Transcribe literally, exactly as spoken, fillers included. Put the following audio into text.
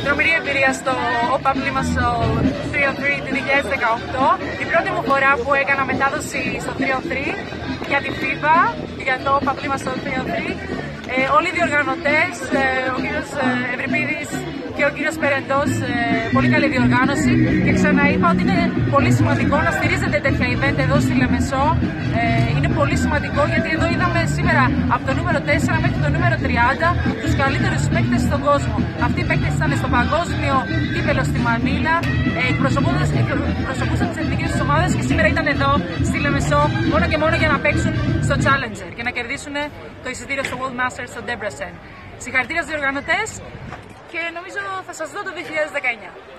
τρομερή εμπειρία στο ΟΠΑ Limassol τρία τρία του δύο χιλιάδες δεκαοκτώ. Η πρώτη μου φορά που έκανα μετάδοση στο τρία τρία για τη φίβα, για το ΟΠΑ Limassol τρία τρία. Ε, όλοι οι διοργανωτές, ε, ο κύριος Ευρυπίδης και ο κύριος Περεντός, ε, πολύ καλή διοργάνωση, και ξαναείπα ότι είναι πολύ σημαντικό να στηρίζετε τέτοια event εδώ στη Λεμεσό. Ε, είναι πολύ σημαντικό γιατί εδώ είδαμε σήμερα από το νούμερο τέσσερα μέχρι το νούμερο τριάντα τους καλύτερους παίκτες στον κόσμο. Αυτοί οι παίκτες ήταν στο παγκόσμιο κύπελο στη Μανίλα, ε, εκπροσωπούσαν τις εθνικές τους ομάδες και σήμερα ήταν εδώ στη Λεμεσό μόνο και μόνο για να παίξουν στο Challenger και να κερδίσουν το εισιτήριο στο World Masters στο Debrecen. Συγχαρητήρια στους διοργανωτές και νομίζω θα σας δω το δύο χιλιάδες δεκαεννιά.